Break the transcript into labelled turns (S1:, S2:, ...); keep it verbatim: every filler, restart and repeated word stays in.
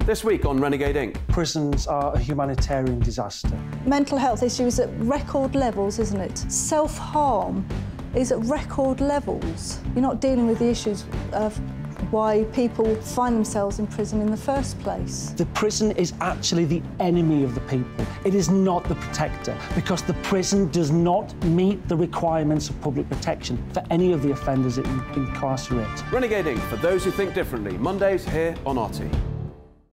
S1: This week on Renegade Incorporated.
S2: Prisons are a humanitarian disaster.
S3: Mental health issues at record levels, isn't it? Self-harm is at record levels. You're not dealing with the issues of why people find themselves in prison in the first place.
S2: The prison is actually the enemy of the people. It is not the protector, because the prison does not meet the requirements of public protection for any of the offenders it incarcerates.
S1: Renegade Incorporated, for those who think differently. Mondays here on R T.